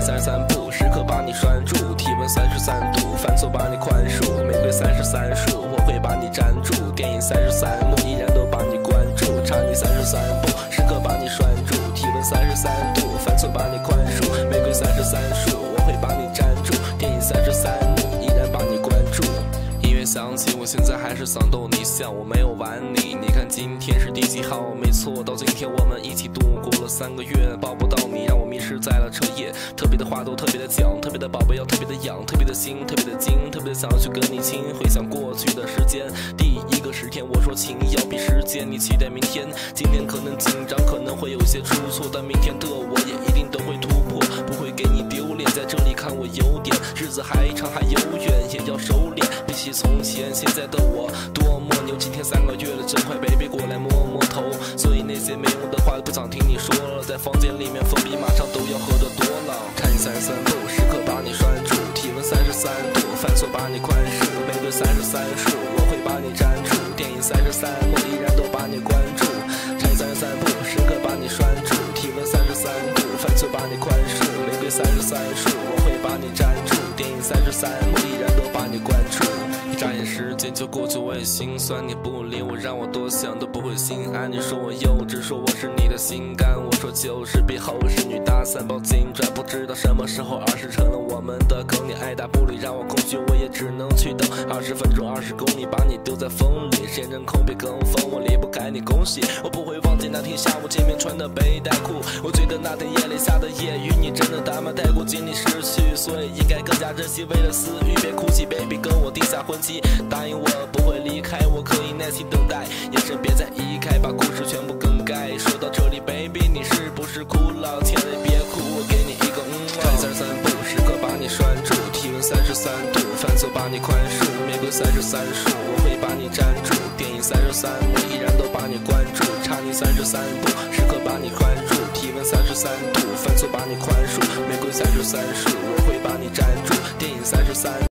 33步，时刻把你拴住。体温33度，犯错把你宽恕。玫瑰33束，我会把你粘住。电影33幕，依然都把你关注。查你33步，时刻把你拴住。体温33度，犯错把你宽恕。玫瑰33束，我会把你粘住。电影33幕，依然把你关注。音乐响起，我现在还是想逗你笑，我没有玩你。你看今天是第几号？没错，到今天我们一起度过了3个月，抱不到你，让我迷失在了彻夜。特别的话都特别的讲，特别的宝贝要特别的养，特别的心，特别的精，特别的想要去跟你亲。回想过去的时间，第一个10天，我说情要比时间，你期待明天。今天可能紧张，可能会有些出错，但明天的我也一定都会突破，不会给你丢脸。在这里看我有点，日子还长还有远，也要收敛。比起从前，现在的我多么牛！今天3个月了，真快 ，baby 过来摸摸头。所以那些没用的话不想听你说了，在房间里面封闭，马上都要喝得多了。看你33步，时刻把你拴住。体温33度，犯错把你宽恕。玫瑰33束，我会把你粘住。电影33幕，依然都把你关注。看你33步，时刻把你拴住。体温33度，犯错把你宽恕。玫瑰33束，我会把你粘住。电影33幕，依然都把你关注。一眨眼时间就过去，我也心酸。你不理我，让我多想都不会心安。你说我幼稚，说我是你的心肝。我说就是比后是女大三抱金砖。不知道什么时候20成了我们的梗。你爱答不理，让我空虚，我也只能去等。20分钟20公里，把你丢在风里。谁人空别跟风，我离不开你。恭喜，我不会忘记那天下午见面穿的背带裤。我觉得那天夜里下的夜雨，你真的他妈太过尽力失去，所以应该更加珍惜。为了私欲，别哭泣 ，baby 跟我定下婚期。答应我不会离开，我可以耐心等待，眼神别再移开，把故事全部更改。说到这里 ，baby 你是不是哭了？亲爱的别哭，我给你一个看33步，时刻把你拴住。体温33度，犯错把你宽恕。玫瑰33束，我会把你粘住。电影33幕，依然都把你关注。查你33步，时刻把你宽恕。体温33度，犯错把你宽恕。玫瑰33束，我会把你粘住。电影33。